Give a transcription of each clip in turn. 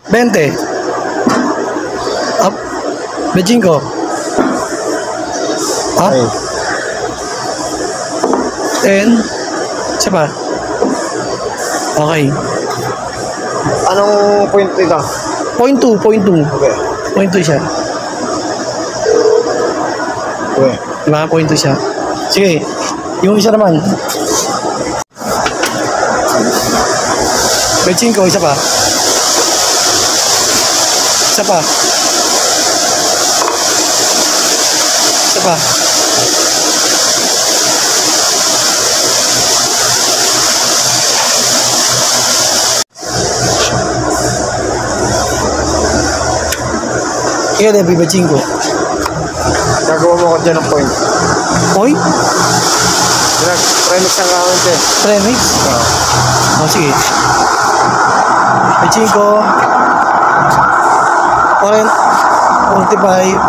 20. Up. 25. Up. Okay. 10. Isa pa. Okay. Anong point ito? 0.2. Okay. 0.2 siya. Okay. Diba? 0.2 siya. Sige. Yung isa naman. 25. Isa pa. Isa pa. Isa pa. Kaya na, 25. Gagawa mo ko dyan ng point. Oy, Remix ang gawin dyan. premix. O, sige. 25. 45.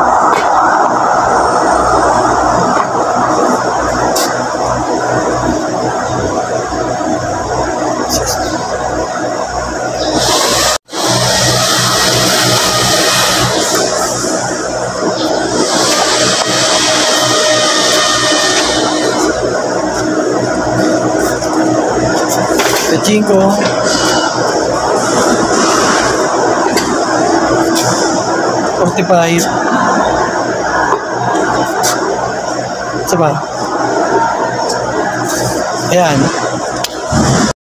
Cinco. 45. Isa ba? Ayan.